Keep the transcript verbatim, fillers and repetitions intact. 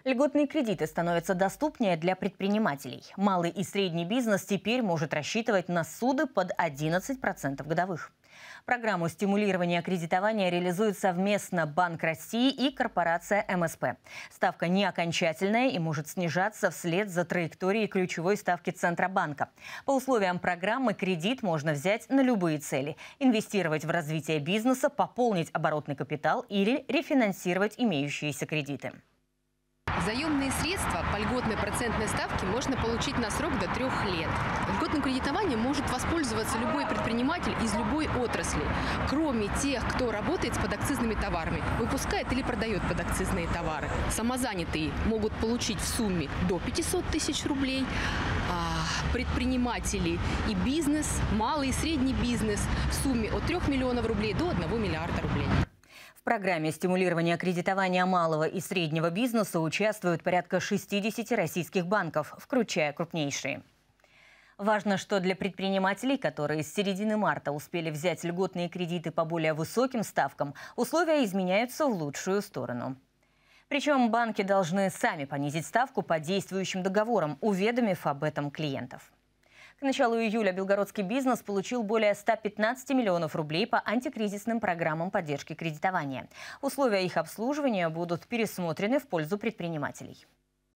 Льготные кредиты становятся доступнее для предпринимателей. Малый и средний бизнес теперь может рассчитывать на суды под одиннадцать процентов годовых. Программу стимулирования кредитования реализуют совместно Банк России и корпорация эм эс пэ. Ставка не окончательная и может снижаться вслед за траекторией ключевой ставки Центробанка. По условиям программы кредит можно взять на любые цели – инвестировать в развитие бизнеса, пополнить оборотный капитал или рефинансировать имеющиеся кредиты. Заемные средства по льготной процентной ставке можно получить на срок до трех лет. Льготным кредитованием может воспользоваться любой предприниматель из любой отрасли, кроме тех, кто работает с подакцизными товарами, выпускает или продает подакцизные товары. Самозанятые могут получить в сумме до пятисот тысяч рублей, а предприниматели и бизнес, малый и средний бизнес в сумме от трёх миллионов рублей до одного миллиарда рублей. В программе стимулирования кредитования малого и среднего бизнеса участвуют порядка шестидесяти российских банков, включая крупнейшие. Важно, что для предпринимателей, которые с середины марта успели взять льготные кредиты по более высоким ставкам, условия изменяются в лучшую сторону. Причем банки должны сами понизить ставку по действующим договорам, уведомив об этом клиентов. К началу июля белгородский бизнес получил более ста пятнадцати миллионов рублей по антикризисным программам поддержки кредитования. Условия их обслуживания будут пересмотрены в пользу предпринимателей.